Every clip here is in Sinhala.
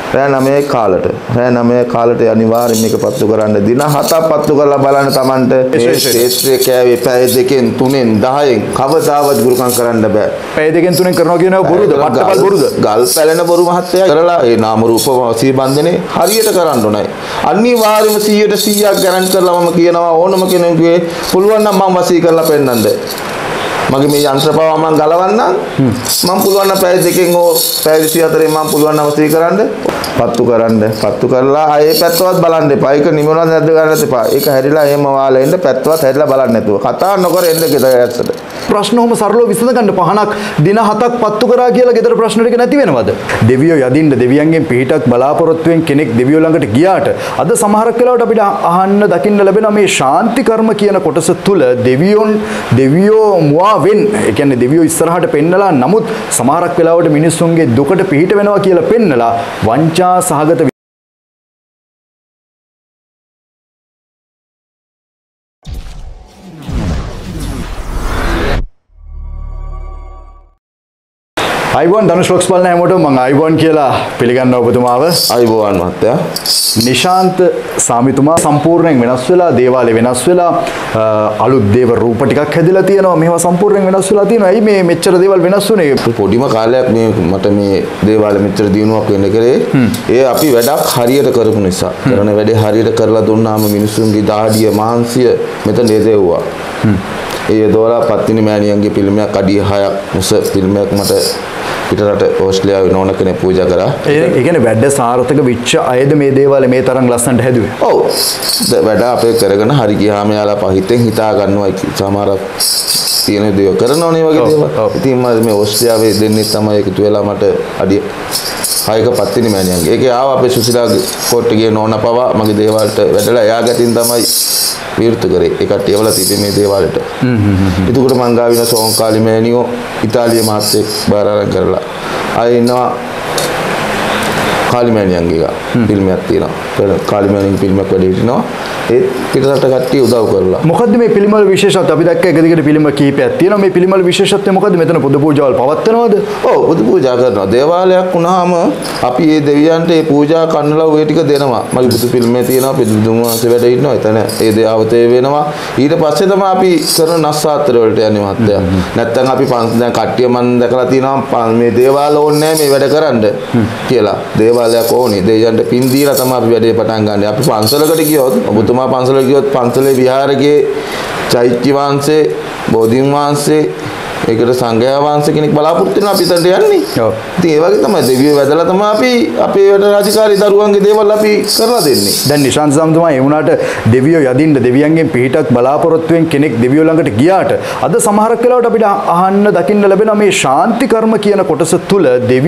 රෑ 9 කාලට. රෑ 9 කාලට අනිවාර්යෙන් මේක පත්තු කරන්න. දින 7ක් පත්තු කරලා බලන්න Tamanට මේ ක්ෂේත්‍රයේ කෑවේ පැය 2න් 3න් 10න් කවදාවත් ගුරුකම් කරන්න බෑ. පැය 2න් 3න් කරනවා කියනවා බොරුද? වට්ටපල් බොරුද? ගල් පැලෙන බොරු මහත්තයා කරලා ඒ නාම රූප වාසී බන්ධනේ හරියට කරන්න ඕනයි. අනිවාර්යයෙන්ම 100% ගැරන්ටි කරලා මම කියනවා ඕනම කෙනෙකුගේ පුළුවන් නම් මම වසී කරලා පෙන්නන්නද. මගේ මේ යන්ත්‍රපාව මම ගලවන්නම් මම පුළුවන් නම් පැය 2කින් හෝ පැය 24න් මම පුළුවන් නම් වසී කරන්න පත්තු කරලා ආයේ පැත්තවත් බලන්න එපා. ඒක නිමනවත් නැද්ද ගන්නත් එපා. ඒක හැරිලා එහෙම වාලා එන්න පැත්තවත් හැරිලා බලන්න නැතුව. කතා නොකර එන්න ගෙදර ඇස්සට. ප්‍රශ්න ඔහම සරලව විසඳ ගන්න පහනක් දින 7ක් පත්තු කරා කියලා ගෙදර ප්‍රශ්න ටික නැති වෙනවද? දෙවියෝ යදින්න දෙවියන්ගෙන් පිහිටක් බලාපොරොත්තුෙන් කෙනෙක් දෙවියෝ ළඟට ගියාට අද සමහරක් වෙලාවට අපිට අහන්න දකින්න ලැබෙන මේ ශාන්ති කර්ම කියන කොටස තුල දෙවියෝ මුවා වෙන් ඒ කියන්නේ දෙවියෝ ඉස්සරහට පෙන්නලා නමුත් සමහරක් වෙලාවට මිනිස්සුන්ගේ දුකට පිහිට වෙනවා කියලා පෙන්නලා වංචා සහගත අයිබෝන් ධනුෂ් ව්ලොග්ස් බලන හැමෝටම මම අයිබෝන් කියලා පිළිගන්නවා ඔබතුමාව. අයිබෝන් මහත්තයා. නිශාන්ත සාමිතුමා සම්පූර්ණයෙන් වෙනස් වෙලා දේවාලේ වෙනස් වෙලා අලුත් දේව රූප ටිකක් හැදලා තියෙනවා. මේවා සම්පූර්ණයෙන් වෙනස් වෙලා තියෙනවා. ඇයි මේ මෙච්චර දේවල් වෙනස් වුනේ? පොඩිම කාලයක් මේ මට මේ දේවාලේ මෙච්චර දිනුවක් වෙන්න කරේ. ඒ අපි වැඩක් හරියට කරපු නිසා. කරන වැඩේ හරියට කරලා දුන්නාම මිනිසුන්ගේ දාඩිය මාංශය මෙතන දෙදෙව්වා. ඒ දෝලා පත්තිනි මෑණියන්ගේ පිළිමයක් අඩිය 6ක් උස පිළිමයක් මට පිටරට ඕස්ට්‍රේලියාවේ නෝන කෙනෙක් පූජා කරා. ඒ කියන්නේ වැඩ සාර්ථක වෙච්ච අයද මේ දේවාලේ මේ තරම් ලස්සනට හැදුවේ? ඔව්. වැඩ අපේ කරගෙන හරි ගියාම යාලා පහිතෙන් හිතා ගන්නවා සමහරක් තියෙන දේවල් කරනවනේ වගේ දේවල්. ඉතින් මම මේ ඕස්ට්‍රේලියාවේ දෙන්නේ තමයි එකතු වෙලා මට අඩිය 6ක පත්තිනි මෑණියන්ගේ. ඒකේ ආව අපේ සුසිලාගේ කෝට්ටේ ගිය නෝන පවා මගේ දේවාලට වැඩලා එයා ගැතින් තමයි විවෘත කරේ. ඒ කට්ටිය වල තිබෙන්නේ මේ දේවාලෙට. එතකොට මං ගාවින සෝංකාලි මෑණියෝ ඉතාලිය මහත්තයෙක් බාර අරන් කරලා ආයෙ ඉන්නවා කාලි මෑණියන්ගේ ෆිල්මයක් තියෙනවා. කාලි මෑණියන්ගේ ෆිල්මයක් වැඩි හිටිනවා. ඒ පිටරට කට්ටිය උදව් කරලා. මොකද්ද මේ පිළිමවල විශේෂත්වය? අපි දැක්ක එක දිගට පිළිම කීපයක් තියෙනවා. මේ පිළිමවල විශේෂත්වය මොකද්ද? මෙතන පුද පූජාවල් පවත්වනවද? ඔව් පුද පූජා කරනවා. දේවාලයක් වුණාම අපි මේ දෙවියන්ට මේ පූජා කරනලා ඔය ටික දෙනවා. මගේ බුදු පිළිමේ තියෙනවා. පිළිදුම වහන්සේ වැඩ ඉන්නවා. එතන ඒ දේවතේ වෙනවා. ඊට පස්සේ තමයි අපි කරන නස්සාතර වලට යන්නේ මහත්තයා. නැත්තම් අපි දැන් කට්ටිය මන් දැකලා තියෙනවා මේ දේවාල ඕනේ නැහැ මේ වැඩ කරන්න කියලා. දේවාලයක් ඕනේ. දෙවියන්ට පින් දීලා තමයි අපි වැඩේ පටන් ගන්න. අපි පන්සලකට ගියොත් ඔබතුමා පන්සලට ගියොත් පන්සලේ විහාරයේ චෛත්‍ය වංශේ බෝධීන් වහන්සේ ඒකට සංඝයා වහන්සේ කෙනෙක් බලාපොරොත්තු වෙනවා අපි එතනට යන්නේ. ඔව්. ඉතින් ඒ වගේ තමයි දෙවියෝ වැදලා තමයි අපි අපේ වැඩ රාජකාරී දරුවන්ගේ දේවල් අපි කරලා දෙන්නේ. දැන් නිශාන්ත සම්තුමා ඒ වුණාට දෙවියෝ යදින්න දෙවියන්ගෙන් පිහිටක් බලාපොරොත්තුෙන් කෙනෙක් දෙවියෝ ළඟට ගියාට අද සමහරක් වෙලාවට අපිට අහන්න දකින්න ලැබෙන මේ ශාන්ති කර්ම කියන කොටස තුල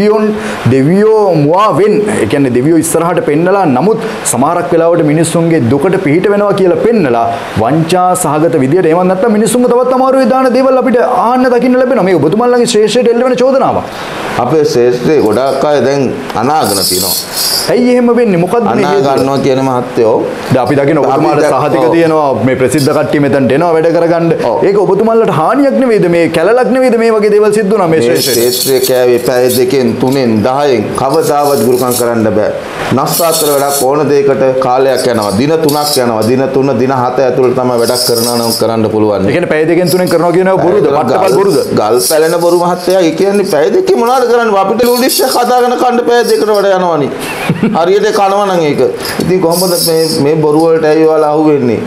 දෙවියෝ මුවා වෙන් ඒ කියන්නේ දෙවියෝ ඉස්සරහට පෙන්නලා නමුත් සමහරක් වෙලාවට මිනිස්සුන්ගේ දුකට පිහිට වෙනවා කියලා පෙන්නලා වංචා සහගත විදියට එහෙම නැත්නම් මිනිස්සුන්ව තවත් අමාරුවේ දාන දේවල් අපිට අහන්න දකින්න ලැබෙනවා. මේ ඔබතුමාලගේ ශ්‍රේෂ්ඨයට එල්ල වෙන චෝදනාවක්. අපේ ශ්‍රේෂ්ඨේ ගොඩාක් අය දැන් අනාගන තියෙනවා. ඇයි එහෙම වෙන්නේ? මොකද්ද මේ අනා ගන්නවා කියන මහත්තයෝ? දැන් අපි දකින්න ඔබතුමාලට සහතික තියෙනවා මේ ප්‍රසිද්ධ කට්ටිය මෙතනට එනවා වැඩ කරගන්න. ඒක ඔබතුමාලට හානියක් නෙවෙයිද? මේ කැලලක් නෙවෙයිද මේ වගේ දේවල් සිද්ධ වුණා මේ ශ්‍රේෂ්ඨේ කෑවේ පැය 2න් 3න් 10න් කවදාවත් ගුරුකම් කරන්න බෑ. නස්සාතර වැඩක් ඕන දෙයකට කාලයක් යනවා. දින 3ක් යනවා. දින 3 දින 7 ඇතුළත තමයි වැඩක් කරනවා නම් කරන්න පුළුවන්. ඒ කියන්නේ පැය 2න් 3න් කරනවා කියනවා බොරුද? වට්ටපල් බොරුද? ගල් පැලෙන බොරු මහත්තයා. ඒ කියන්නේ පැය 2කින් මොනවද කරන්නේ? අපිට ලුඩිෂ් එක හදාගෙන කන්න පැය 2කට වඩා යනවනේ. හරියට කනවා නම් ඒක. ඉතින් කොහොමද මේ බොරු වලට ඇවිල්ලා අහුවෙන්නේ?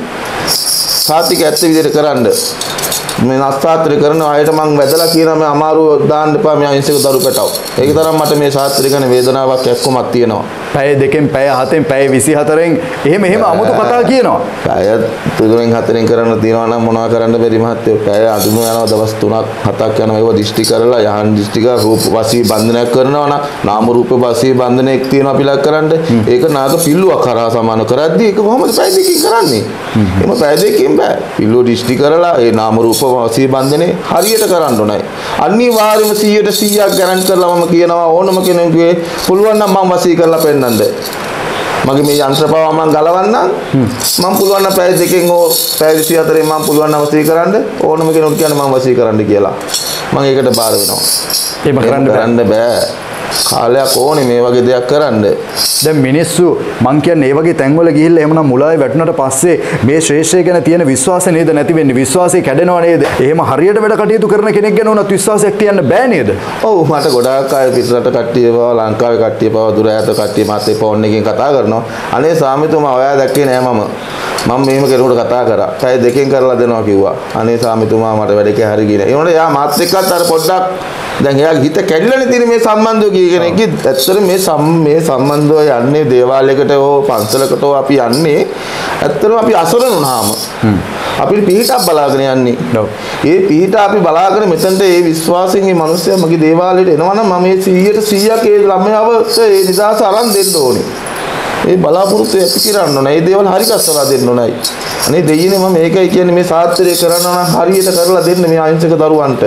සාතික ඇත්ත විදිහට කරන්න. මේ නස්තාත්‍රය කරන අයට මං වැදලා කියනවා මේ අමාරුව දාන්න එපා මේ අහිංසක දරු පැටව. ඒක තරම් මට මේ ශාස්ත්‍රය ගැන වේදනාවක් එක්කමක් තියෙනවා. පැය 2කින් පැය 7න් පැය 24න් එහෙම අමුතු කතා කියනවා. පැය 3න් 4න් කරන්න තියනවා නම් මොනවා කරන්න බැරි මහත්තයෝ. පැය අඳුම යනවා දවස් 3ක් 7ක් යනවා. ඒව දිෂ්ටි කරලා යහන් දිෂ්ටි කර රූප වසී බන්ධනයක් කරනවා නම් නාම රූප වසී බන්ධනයක් තියෙනවා පිළක් කරන්න. ඒක නාග පිල්ලුවක් කරා සමාන කරද්දී ඒක කොහොමද පැය 2කින් කරන්නේ? එහෙම පැය 2කින් බෑ. පිල්ලුව දිෂ්ටි කරලා ඒ නාම රූප වසී බන්ධනේ හරියට කරන්න ඕනයි. අනිවාර්යයෙන්ම 100% ගැරන්ටි කරලා මම කියනවා ඕනම කෙනෙකුගේ පුළුවන් නම් මම වසී කරලා පෙන්නන්නද. මගේ මේ යන්ත්‍රපාව මම ගලවන්නම් මම පුළුවන් නම් පැය 2කින් හෝ පැය 24න් මම පුළුවන් නම් වසී කරන්න ඕනම කෙනෙකුට කියන්න මම වසී කරන්න කියලා. මම ඒකට බාර වෙනවා. ඒක කරන්න බෑ. කාලයක් ඕනේ මේ වගේ දෙයක් කරන්න. දැන් මිනිස්සු මං කියන්නේ මේ වගේ තැන්වල ගිහිල්ලා එහෙමනම් මුලාවේ වැටුණාට පස්සේ මේ ශ්‍රේෂ්ඨය ගැන තියෙන විශ්වාසය නේද නැති වෙන්නේ? විශ්වාසය කැඩෙනව නේද? එහෙම හරියට වැඩ කටයුතු කරන කෙනෙක් ගැන උනත් විශ්වාසයක් තියන්න බෑ නේද? ඔව් මට ගොඩාක් අය පිටරට කට්ටිය පවා ලංකාවේ කට්ටිය පවා දුර ඈත කට්ටිය මාත් ඒ ෆෝන් එකකින් කතා කරනවා. අනේ සාමිතුමා ඔයා දැක්කේ නෑ මම මෙහෙම කෙනෙකුට කතා කරා. පැය දෙකෙන් කරලා දෙනවා කිව්වා. අනේ සාමිතුමා මට වැඩ එකේ හරි ගියේ. ඒ වුණාට එයා මාත් එක්කත් අර පොඩ්ඩක් දැන් එයාගේ හිත කැඩිලානේ තියෙන මේ සම්බන්ධය කියන එක. ඇත්තට මේ සම්බන්ධය යන්නේ දේවාලයකට හෝ පන්සලකට හෝ අපි යන්නේ ඇත්තටම අපි අසරණ වුණාම අපිට පිහිටක් බලාගෙන යන්නේ. ඒ පිහිට අපි බලාගෙන මෙතනට ඒ විශ්වාසයෙන් මේ මිනිස්සයා මගේ දේවාලයට එනවා නම් මම මේ 100% ඒ ළමයාවට ඒ නිදාස අරන් දෙන්න ඕනේ. ඒ බලාපොරොත්තු ඇති කරන්න ඕනේ. මේ දේවල් හරි කස්සලා දෙන්න ඕනේ. අනේ දෙයියනේ මම මේකයි කියන්නේ මේ සාත්‍රය කරනවා නම් හරියට කරලා දෙන්න මේ අහිංසක දරුවන්ට.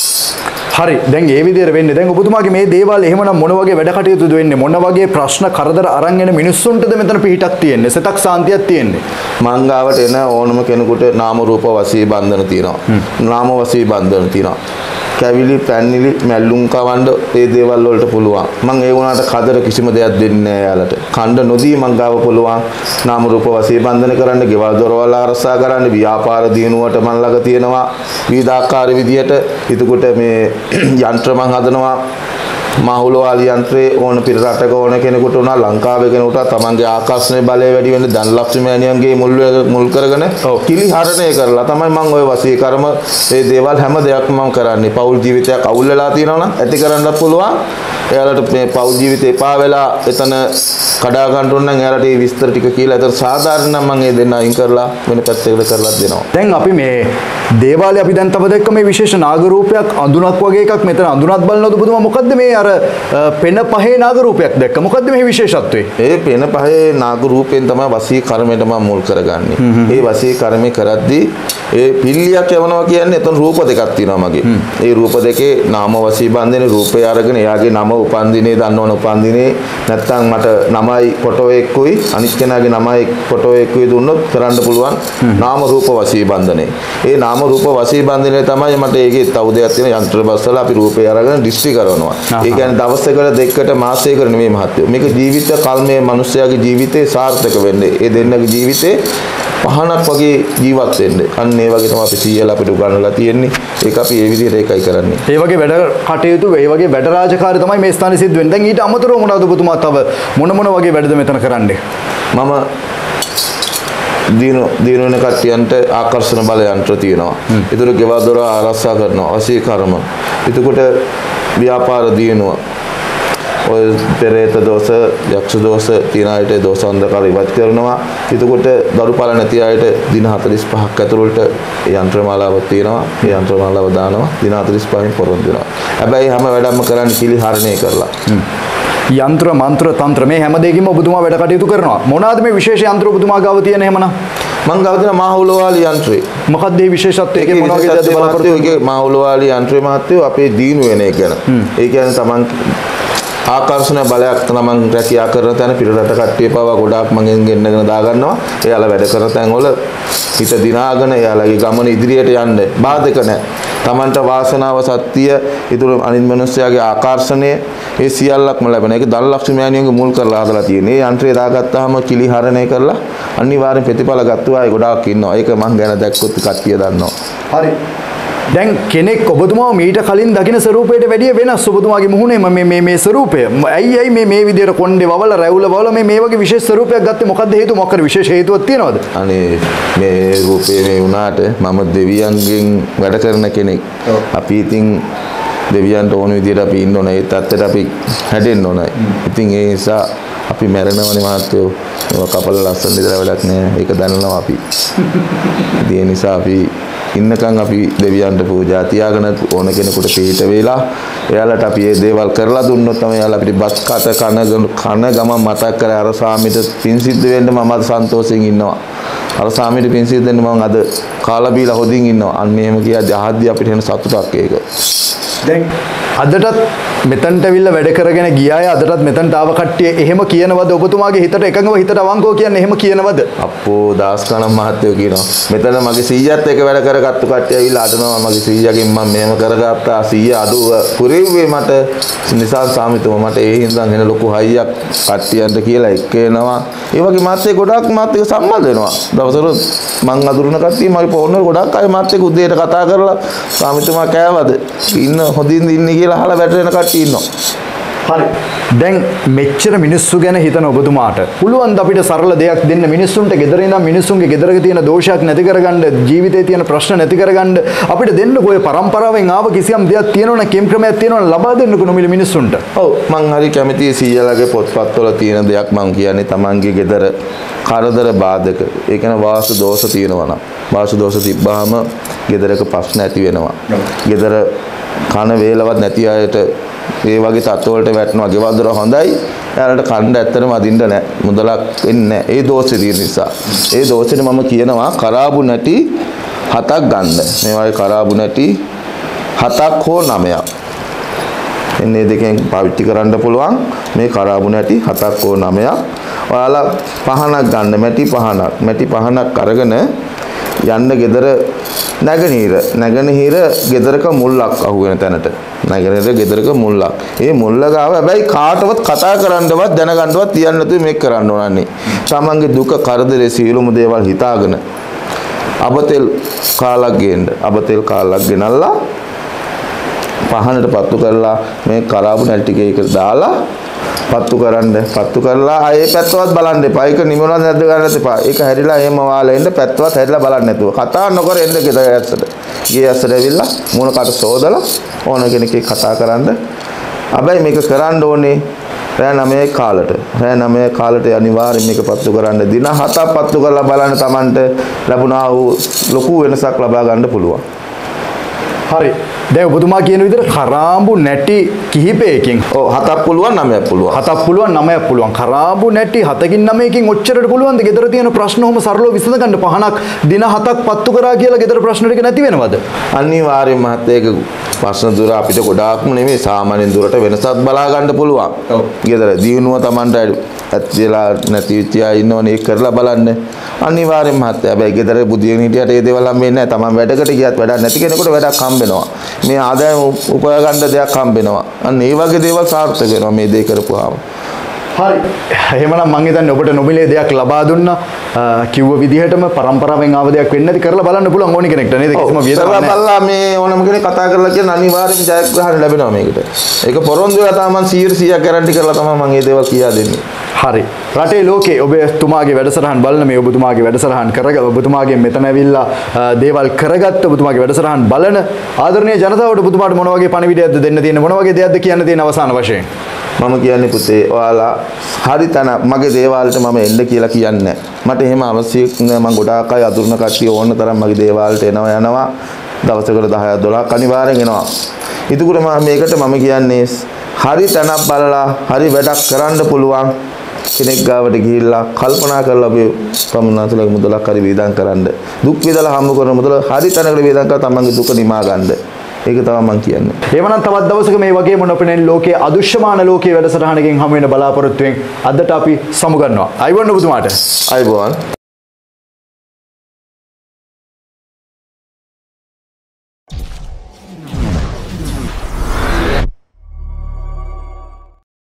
හරි දැන් ඒ විදිහට වෙන්නේ දැන් ඔබතුමාගේ මේ දේවල් එහෙමනම් මොන වගේ වැඩ කටයුතුද වෙන්නේ මොන වගේ ප්‍රශ්න කරදර අරන් එන මිනිස්සුන්ටද මෙතන පිහිටක් තියෙන්නේ සතක් සාන්තියක් තියෙන්නේ මංගාවට එන ඕනම කෙනෙකුට නාම රූප වශී බන්ධන තියෙනවා නාම වශී බන්ධන තියෙනවා කැවිලි පැන්නිලි මැල්ලුම් කවන්න ඒ දේවල් වලට පුළුවන් මං ඒ වුණාට කදර කිසිම දෙයක් දෙන්නේ නැහැ යාලට කණ්ඩ නොදී මංගාව පුළුවන් නාම රූප වශී බන්ධන කරන්න ගෙවල් දොරවල් ආරක්ෂා කරන්න ව්‍යාපාර දිනුවට මන් ළඟ තියෙනවා විවිධාකාර විදියට ඊටකොට මේ යන්ත්‍ර මං හදනවා මාහුලවාලි යන්ත්‍රේ ඕන පිට රටක ඕන කෙනෙකුට උනා ලංකාවේ කෙනෙකුට තමන්ගේ ආකර්ෂණීය බලය වැඩි වෙන්න ධනලක්ෂ්මී මෑණියන්ගේ මුල් කරගෙන කිලිහරණය කරලා තමයි මම ওই වශී කර්ම මේ දේවල් හැම දෙයක්ම මම කරන්නේ පෞල් ජීවිතයක් අවුල් වෙලා තියෙනවා නම් ඇති කරන්නත් පුළුවන් එයාලට මේ පෞල් ජීවිතේ එපා වෙලා එතන කඩා ගන්න ඕන නම් එයාලට මේ විස්තර ටික කියලා ඒතර සාධාරණ නම් මම ඒ දෙන්න අයින් කරලා වෙන පැත්තකට කරලා දෙනවා දැන් අපි මේ දේවාලේ අපි දැන් තව දැක්ක මේ විශේෂ නාග රූපයක් අඳුනක් වගේ එකක් මෙතන අඳුනක් බලනවද ඔබතුමා මොකද්ද මේ අර පෙන පහේ නාග රූපයක් දැක්ක මොකද්ද මේ විශේෂත්වය ඒ පෙන පහේ නාග රූපයෙන් තමයි වශී කර්මයට මම මුල් කරගන්නේ ඒ වශී කර්මය කරද්දී ඒ පිල්ලියක් යවනවා කියන්නේ එතන රූප දෙකක් තියෙනවා මගේ ඒ රූප දෙකේ නාම වශී බන්ධනේ රූපය අරගෙන එයාගේ නම උපන් දිනේ දන්නවන උපන් දිනේ නැත්නම් මට නමයි ෆොටෝ එකකුයි අනිත් කෙනාගේ නමයි ෆොටෝ එකකුයි දුන්නොත් කරන්න පුළුවන් නාම රූප වශී බන්ධනේ ඒ නාම රූප වශී බන්ධනේ තමයි මට ඒකේ තව දෙයක් තියෙන යන්ත්‍ර බස්සලා අපි රූපය අරගෙන දිස්ත්‍රි කරනවා ඒ කියන්නේ දවසකට දෙකකට මාසයකට නෙමෙයි මහත්තයෝ මේක ජීවිත කල්මේ මිනිස්යාගේ ජීවිතේ සාර්ථක වෙන්නේ ඒ දෙන්නගේ ජීවිතේ පහනක් වගේ ජීවත් වෙන්න. අන්න ඒ වගේ තමයි අපි සීයලා අපිට උගන්වලා තියෙන්නේ. ඒක අපි ඒ විදිහට ඒකයි කරන්නේ. ඒ වගේ වැඩ කටයුතු ඒ වගේ වැඩ රාජකාරී තමයි මේ ස්ථානයේ සිද්ධ වෙන්නේ. දැන් ඊට අමතරව මොනවද ඔබතුමා තව මොන වගේ වැඩද මෙතන කරන්නේ? මම දින වෙන කට්ටියන්ට ආකර්ෂණ බල යන්ත්‍ර තියෙනවා. ඒතර ගෙවල් දොර ආරක්ෂා කරනවා. වශී කර්ම. එතකොට ව්‍යාපාර දිනුවා. ඔය පෙරේත දෝෂ, යක්ෂ දෝෂ තියන අයට දෝෂ අන්ධකාර ඉවත් කරනවා. එතකොට දරුපල නැති අයට දින 45ක් ඇතුළත යන්ත්‍රමාලාවක් තියෙනවා. ඒ යන්ත්‍රමාලාව දානවා. දින 45න් පොරොන්දු වෙනවා. හැබැයි හැම වැඩක්ම කරන්නේ කිලිහරණය කරලා. යන්ත්‍ර මන්ත්‍ර තන්ත්‍ර මේ හැම දෙයකින්ම ඔබතුමා වැඩ කටයුතු කරනවා. මොනවාද මේ විශේෂ යන්ත්‍ර ඔබතුමා ගාව තියෙන එහෙමනම්? මං ගාව තියෙන මාහුලවාලි යන්ත්‍රය. මොකක්ද මේ විශේෂත්වය? ඒකේ මොනවා වගේද බලාපොරොත්තු? ඒකේ මාහුලවාලි යන්ත්‍රය මහත්තයෝ අපේ දීනු වෙන එක ගැන. ඒ කියන්නේ තමන් ආකර්ෂණ බලයක් තමන් රැකියා කරන තැන පිටරට කට්ටිය පවා ගොඩාක් මගෙන් ගෙන්නගෙන දා ගන්නවා. එයාලා වැඩ කරන තැන් වල හිත දිනාගෙන එයාලගේ ගමන ඉදිරියට යන්න බාධක නැහැ. තමන්ට වාසනාව සත්‍ය ඉතුරු අනිත් මිනිස්යාගේ ආකර්ෂණය ඒ සියල්ලක්ම ලැබෙන. ඒක ධනලක්ෂ්මී මෑණියන්ගේ මුල් කරලා හදලා තියෙන. මේ යන්ත්‍රය දාගත්තාම කිලිහරණය කරලා අනිවාර්යෙන් ප්‍රතිඵල ගත්තා අය ගොඩාක් ඉන්නවා. ඒක මං ගැන දැක්කොත් කට්ටිය දන්නවා. හරි. දැන් කෙනෙක් ඔබතුමාව මීට කලින් දකින ස්වරූපයට වැඩිය වෙනස් ඔබතුමාගේ මුහුණේ මේ ස්වරූපය. ඇයි මේ විදියට කොණ්ඩේ වවල රැවුල වවල මේ වගේ විශේෂ ස්වරූපයක් ගත්තේ මොකද්ද හේතුව? මොකක්ද විශේෂ හේතුවක් තියනවද? අනේ මේ රූපේ මේ වුණාට මම දෙවියන්ගෙන් වැඩ කරන කෙනෙක්. අපි ඉතින් දෙවියන්ට ඕන විදියට අපි ඉන්න ඕනේ. ඒ තත්ත්වයට අපි හැදෙන්න ඕනේ. ඉතින් ඒ නිසා අපි මැරෙනවනේ මහත්තයෝ. ඒක කපල ලස්සන ඉඳලා වැඩක් නෑ. ඒක දන්නවා අපි. ඒ නිසා අපි ඉන්නකන් අපි දෙවියන්ට පූජා තියාගෙන ඕන කෙනෙකුට පිළිට වේලා එයාලට අපි මේ දේවල් කරලා දුන්නොත් තමයි එයාලා අපිට බත් කට කන ගම මතක් කර අර සාමිට පින් සිද්ධ වෙන්න මම අද සන්තෝෂෙන් ඉන්නවා. අර සාමිට පින් සිද්ධ වෙන්න මම අද කාලා බීලා හොදින් ඉන්නවා. අන්න එහෙම කියා ජහද්දි අපිට එන සතුටක් ඒක. දැන් අදටත් මෙතනට ඇවිල්ලා වැඩ කරගෙන ගියාය අදටත් මෙතනට ආව කට්ටිය එහෙම කියනවද ඔබතුමාගේ හිතට එකඟව හිතට අවංකව කියන්නේ එහෙම කියනවද අපෝ දාස් ගණන් මහත්තයෝ කියනවා මෙතන මගේ 100ත් එක වැඩ කරගත්තු කට්ටිය ඇවිල්ලා අදනවා මගේ 100කින් මම මෙහෙම කරගත්තා 100 අඩුව පුරෙව්වේ මට නිසා සාමිතුම මට ඒ හින්දා එන ලොකු හයියක් කට්ටියන්ට කියලා එක්කේනවා ඒ වගේ මාත්‍ය ගොඩක් මාත්‍යක සම්බන්ධ වෙනවා දවසට මං අඳුරන කට්ටිය මගේ ෆෝන් වල ගොඩක් අය මාත්‍යක උදේට කතා කරලා සාමිතුමා කෑවද ඉන්න හොඳින් ඉන්නේ කියලා අහලා වැටෙන කට්ටිය ඉන්නවා හරි දැන් මෙච්චර මිනිස්සු ගැන හිතන ඔබතුමාට පුළුවන් ද අපිට සරල දෙයක් දෙන්න මිනිස්සුන්ට ගෙදර ඉඳන් මිනිස්සුන්ගේ ගෙදරක තියෙන දෝෂයක් නැති කරගන්න ජීවිතේ තියෙන ප්‍රශ්න නැති කරගන්න අපිට දෙන්නකෝ ඔය පරම්පරාවෙන් ආව කිසියම් දෙයක් තියෙනවනම් කෙම් ක්‍රමයක් තියෙනවනම් ලබා දෙන්නකෝ නොමිලේ මිනිස්සුන්ට ඔව් මං හරි කැමතියි සීයලාගේ පොත්පත්වල තියෙන දෙයක් මං කියන්නේ තමන්ගේ ගෙදර කරදර බාධක ඒ කියන්නේ වාසු දෝෂ තියෙනවා නම් වාසු දෝෂ තිබ්බාම ගෙදරක ප්‍රශ්න ඇති වෙනවා ගෙදර කන වේලවත් නැති අයට ඒ වගේ තත්ත්වවලට වැටෙනවා ගෙවල් දොර හොඳයි එයාලට කණ්ඩ ඇත්තටම අදින්න නැහැ මුදලක් වෙන්නේ නැහැ ඒ දෝෂේ තියෙන නිසා ඒ දෝෂෙට මම කියනවා කරාබු නැටි 7ක් ගන්න මේ වගේ කරාබු නැටි 7ක් හෝ 9ක් එන්නේ දෙකෙන් පාවිච්චි කරන්න පුළුවන් මේ කරාබු නැටි 7ක් හෝ 9ක් ඔයාලා පහනක් ගන්න මැටි පහනක් අරගෙන යන්න ගෙදර නැගනහිර ගෙදරක මුල්ලක් අහුවෙන තැනට නැගනහිර ගෙදරක මුල්ලක් ඒ මුල්ල ගාව හැබැයි කාටවත් කතා කරන්නවත් දැනගන්නවත් තියන්න නැතුව මේක කරන්න ඕනන්නේ තමන්ගේ දුක කරදරේ සියලුම දේවල් හිතාගෙන අබතෙල් කාලක් ගෙනල්ලා පහනට පත්තු කරලා මේ කරාබු නැටි ටික එක දාලා පත්තු කරලා ආයේ පැත්තවත් බලන්න එපා. ඒක නිමනවත් නැද්ද ගන්නත් එපා. ඒක හැරිලා එහෙම වාලා එන්න පැත්තවත් හැරිලා බලන්න නැතුව. කතා නොකර එන්න ගෙදර ඇස්සට. ගේ ඇස්සට ඇවිල්ලා මූණ කට සෝදලා ඕන කෙනෙක් කතා කරන්න. හැබැයි මේක කරන්න ඕනේ රෑ 9 කාලට. රෑ 9 කාලට අනිවාර්යයෙන් මේක පත්තු කරන්න. දින 7ක් පත්තු කරලා බලන්න Tamanට ලැබුණා වූ ලොකු වෙනසක් ලබා ගන්න පුළුවන්. හරි. දැන් ඔබතුමා කියන විදිහට කරාඹු නැටි කිහිපයකින් ඔව් 7ක් පුළුවන් 9ක් පුළුවන් 7ක් පුළුවන් 9ක් පුළුවන් කරාඹු නැටි 7කින් 9කින් ඔච්චරට පුළුවන්ද ගෙදර තියෙන ප්‍රශ්න ඔහම සරලව විසඳ ගන්න පහනක් දින 7ක් පත්තු කරා කියලා ගෙදර ප්‍රශ්න ටික නැති වෙනවද අනිවාර්යයෙන්ම මහත්තයක ප්‍රශ්න දුර අපිට ගොඩාක්ම නෙමෙයි සාමාන්‍යයෙන් දුරට වෙනසක් බලා ගන්න පුළුවන් ඔව් ගෙදර දිනුව Tamanට ඇත්තිලා නැති වෙච්ච අය ඉන්නවනේ ඒක කරලා බලන්න අනිවාර්යයෙන්ම මහත්තයා හැබැයි ගෙදර බුදියෙන් හිටියට ඒ දේවල් හම්බෙන්නේ නැහැ Taman වැඩකට ගියත් වැඩක් නැති කෙනෙකුට වැඩක් හම්බෙනවා මේ ආදායම උපයා ගන්න දෙයක් හම්බෙනවා. අන්න ඒ වගේ දේවල් සාර්ථක වෙනවා මේ දේ කරපුවාම. හරි. එහෙමනම් මම හිතන්නේ ඔබට නොමිලේ දෙයක් ලබා දුන්නා. කිව්ව විදිහටම පරම්පරාවෙන් ආව දෙයක් වෙන්නේ නැති කරලා බලන්න පුළුවන් ඕනි කෙනෙක්ට නේද? කිසිම වියදමක් නැහැ. බලලා මේ ඕනම කෙනෙක් කතා කරලා කියන අනිවාර්යයෙන්ම ජයග්‍රහණ ලැබෙනවා මේකට. ඒක පොරොන්දු වෙලා තමයි මම 100% ගැරන්ටි කරලා තමයි මම මේ දේවල් කියා දෙන්නේ. හරි. රටේ ලෝකේ ඔබතුමාගේ වැඩසටහන් බලන මේ ඔබතුමාගේ වැඩසටහන් කරගෙන ඔබතුමාගේ මෙතන ඇවිල්ලා දේවල් කරගත්ත ඔබතුමාගේ වැඩසටහන් බලන ආදරණීය ජනතාවට ඔබතුමාට මොන වගේ පණිවිඩයක්ද දෙන්න තියෙන්නේ මොන වගේ දෙයක්ද කියන්න තියෙන අවසාන වශයෙන් මම කියන්නේ පුතේ ඔයාලා හරි තන මගේ දේවාලට මම එන්න කියලා කියන්නේ මට එහෙම අවශ්‍ය නෑ මම ගොඩාක් අය අඳුරන කට්ටිය ඕන තරම් මගේ දේවාලට එනවා යනවා දවසකට 10ක් 12ක් අනිවාර්යෙන් එනවා ඊටුකුර මම මේකට මම කියන්නේ හරි තනක් බලලා හරි වැඩක් කරන්න පුළුවන් කෙනෙක් ගාවට ගිහිල්ලා කල්පනා කරලා අපි පමණාතුලක මුදලක් හරි වේදම් කරන්න දුක් වේදලා හම්බ කරන මුදල හරි තැනකට වේදම් කරලා තමන්ගේ දුක නිමා ගන්න ඒක තමයි මම කියන්නේ. එහෙමනම් තවත් දවසක මේ වගේම නොපෙනෙන ලෝකයේ අදුෂ්‍යමාන ලෝකයේ වැඩසටහනකින් හමු වෙන බලාපොරොත්තුෙන් අදට අපි සමුගන්නවා. අයිබෝන් ඔබතුමාට. අයිබෝන්.